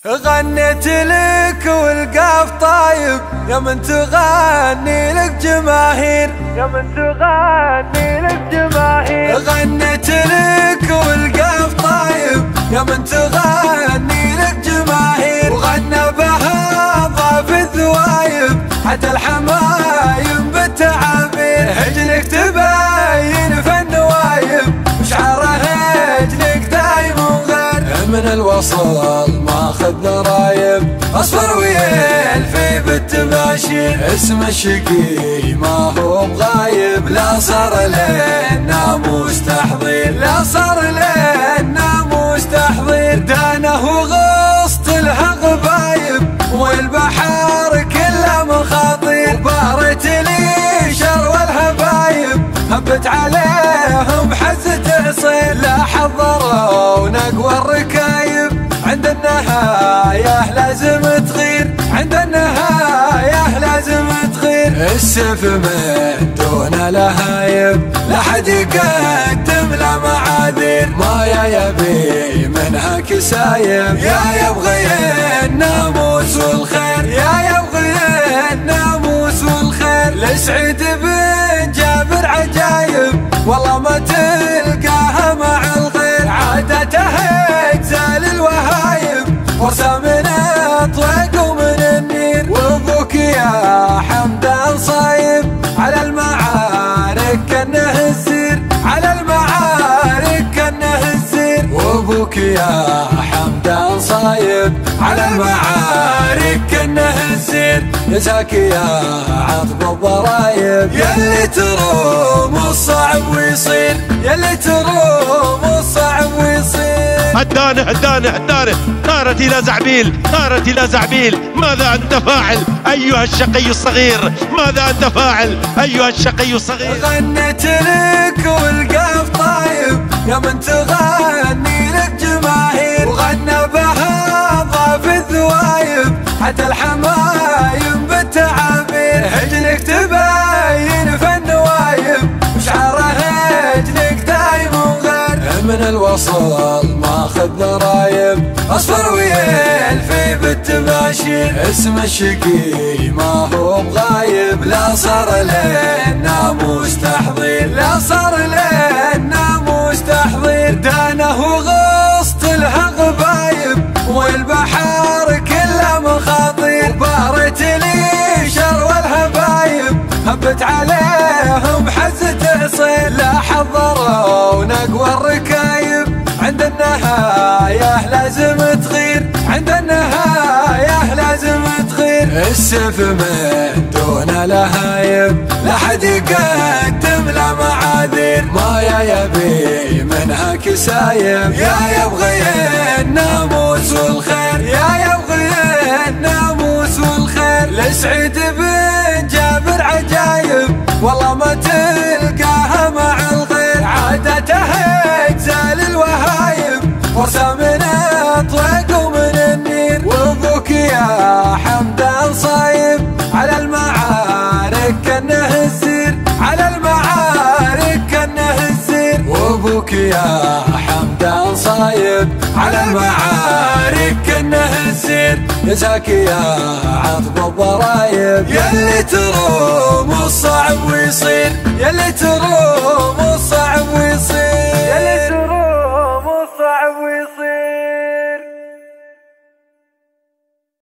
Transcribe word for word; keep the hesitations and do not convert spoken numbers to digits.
غنيت لك والقاف طايب يا من تغني لك جماهير، يا من تغني لك جماهير. غنيت لك والقاف طايب يا من تغني لك جماهير، وغنى بها ضاف الذوايب حتى الحمايم بالتعابير. هجلك تبين فن وايب وشعاره هجلك دايم وغير، من الوصل ماخذ ضرايب اصفر ويلفي بالتباشير. اسم الشقي ما هو بغايب، لا صار للناموس تحضير، لا صار للناموس تحضير. دانه وغصت لها غبايب والبحر كله مخاطير، وبارت لي شر والهبايب هبت عليهم حزة عصير. لا حضروا ونقوى الركايب عند النهاية لازم تغير، عند النهاية لازم تغير. السيف من دون لهايب لا حد يقدم له معاذير، ما يا يبي منها كسايب، يا يبغي الناموس والخير، يا يبغي الناموس والخير. لسعيد بن جابر عجايب والله ما تلقاها مع الغير، عادته اجزال الوهايب ورثة من الطويق ومن النير. وابوك يا حمدان صايب على المعارك كانه الزير، على المعارك كانه الزير. وابوك يا حمدان صايب على المعارك كانه الزير. يا زكي يا عطب الضرايب يلي تروم الصعب ويصير، يلي تروم الصعب ويصير. هدانه هدانه هدانه طارت الى زعبيل، طارت الى زعبيل. ماذا انت فاعل ايها الشقي الصغير، ماذا انت فاعل ايها الشقي الصغير. غنيت لك والقاف طايب يا من تغني لك جماهير، وغنى بها ضاف الذوايب حتى الحمايم بالتعابير. هجلك تبين فن وايب وشعاره هجلك دايم وغير، من الوصل ماخذ ضرايب اصفر ويلفي بالتباشير. اسم الشقي ما هو بغايب، لا صار للناموس تحضير، لا صار للناموس تحضير. دانه وغصت لها غبايب والبحر كله مخاطير، وبارت لي شر والهبايب هبت عليهم حزة عصير. لا حضروا ونقوى الركايب عند النهاية لازم تغير، عند النهاية لازم تغير. السيف من دون لهايب لا حد يقدم له معاذير، ما يا يبي منها كسايب، يا يبغي الناموس والخير، يا يبغي الناموس والخير. لسعيد بن جابر عجايب والله ما تلقاها مع الغير، عادته اجزال الوهايب ورثة من الطويق ومن النير. وابوك يا حمدان صايب على المعارك كانه الزير، على المعارك كانه الزير. وابوك يا حمدان صايب على المعارك كانه الزير. يا زكي يا عطب الضرايب يلي تروم الصعب ويصير، يلي تروم الصعب ويصير، يلي تروم